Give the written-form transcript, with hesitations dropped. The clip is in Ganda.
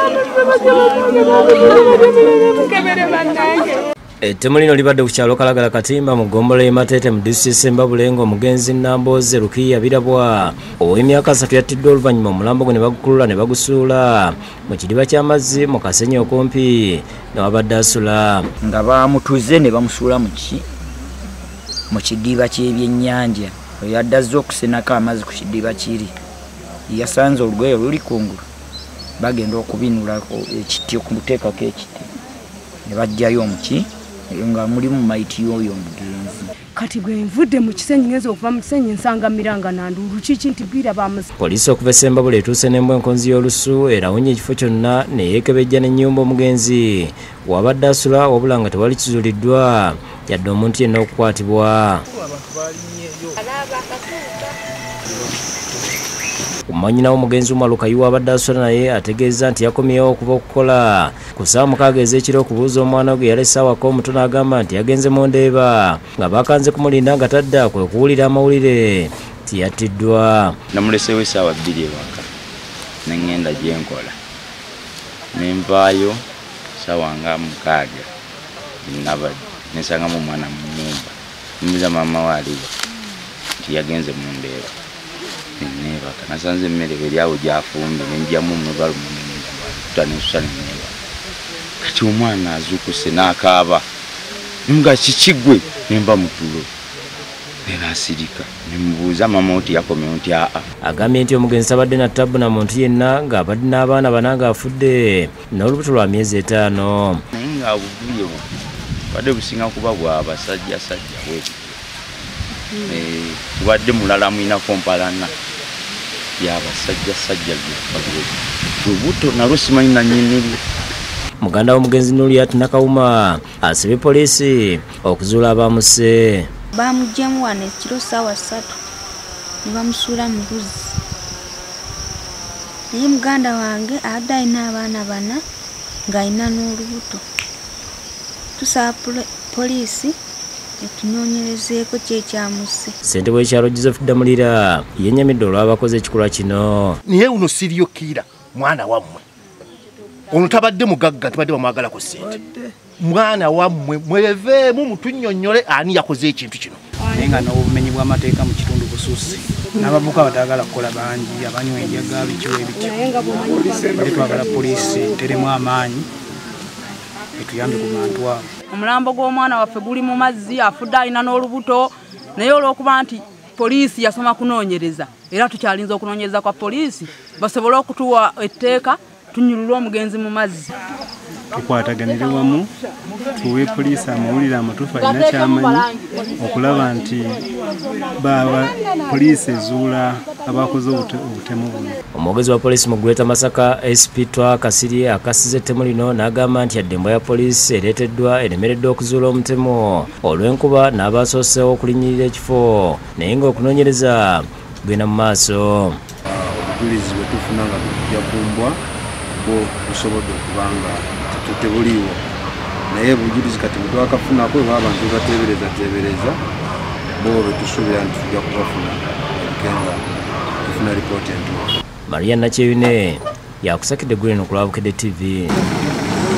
Ettemu lino libadde ku kyalo Kalagala Katimba mu ggombolola y'e Matete mu disitulikiti Mbabulengo omugenzi Nambooze Rukiya Birabwa ow'emyaka 3 yattiddwa oluvannyuma Omulambo gwe ne bagukulula ne bagusuula mu kidiba ky'amazzi mu kasenyi okumpi n'ewabadde asula nga bamutuze ne bamusuula mu kidiba ky'ebyennyanja yadde azze okusenako amazzi ku kidiba kiri yasanze olugoye luli kungulu bagenda okubinulako ekiti okumuteekako ekiti ne bajjayo omuki nga mulimu mayiti y'oyo omugenzi kati bwe nvudde mu kisenyi ngenza okuva mu kisenyi nsanga miranga nanduulu kiki nti bwira bamuzi. Poliisi okuva e Ssembabule etuuse n'embwenkonzi y'olusu erawunye ekifo kyonna neyeekebejja n'ennyumba omugenzi wabadde asula wabula nga tewali kizuuliddwa yadde omuntu yenna okukwatibwa. Omanyina w'omugenzi Umaluka yiwa abadde asula naye ategeeza nti yakomyewo okuva okukola ku ssaawa 6 ez'ekiro okubuuza omwana gwe yali essaawako omutono agamba nti yagenze mu Ndeeba nga bakanze kumulinda nga tadda kwe kuwulira amawulire nti yattiddwa. Namuleseewo essaawa 2 ewaka ne ŋŋenda gye nkola ne nvaayo ssaawa nga 6 nabadde ne nsangamu omwana mu nnyumba mmuuza maama we aliwa nti yagenze mu Ndeeba. Neebaka nasanze emmere eri awo gyafumbe nenjamu omwebalumu nensusa neneebaka kati omwana azuukuse n'akaaba nemuga kikigwe nemba mutulo nebaasirika nemubuuza maama oti yakomewo nti aa. Agambye nti omugenzi abadde na ttabu na muntu yenna ng'abadde n'abaana bana ng'afudde n'olubuto lwa myezi 5 naye ng'abubuye badde businga kuba bw'abasajjasajja we tubadde mulala mwina kompalana y'abasajjasajja lubuto nalwo simanyi nannyini. Muganda w'omugenzi Nuliat Nakawuma asabye poliisi okuzuula abamusse. Bamugyamu wano ekiro ssaawa 3 ne bamusuula mu luzzi naye muganda wange adde alina abaana 4 ng'alina n'olubuto. Tusaba poliisi etunoonyerezeeko kyekyamusse. Ssentebe w'ekyalo Joseph Damulira yennyamidde olw'abakoze ekikolwa kino. Naye uno siriyokkirira mwana wammwe ono tabadde mugagga tubadde bamwagalako ssente mwana wammwe mweveemu mutunnyonnyole ani yakoze ekintu kino. Naye nga n'obumenyi bw'amateeka mu kitundu bususse n'abavubuka batagala kukola bangi abanywa enjaga bikiwa ebityo bali twagala poliisi teremu amaanyi etuyambe ku bantu abo. Omulambo gw'omwana waffe guli mu mazzi afudde alina n'olubuto naye olw'okuba nti poliisi yasoma kunoonyereza era tukyalinza okunoonyereza kwa poliisi basobole okutuwa etteeka tunyulule omugenzi mu mazzi. Tukwataganire wamu tuwe poliisi amawulire amatuufu alina ky'amanyi okulaba nti poliisi ezuula abakoze obutemu buno. Omwogezi wa poliisi mu Greater Masaka SP Twa Kasiri akasize ettemu lino n'agamba nti yadde embwa ya poliisi ereeteddwa eremeredde okuzuula omutemu olw'enkuba n'abasoosewo okulinnyirira ekifo naye ng'okunoonyereza kugenda mu maaso. Obujulizi bwe tufuna nga tujja kumbwa bo busobodde okubanga tebuliiwo naye bujulizi kati bwe twakafunako eba abantu bateebereza bo bwe tusuubira nti tujja kubafuna ebigenga tufuna lipooti entuufu. Maria Nakyeyune yakusakidde Green ku lwa Bukedde TV.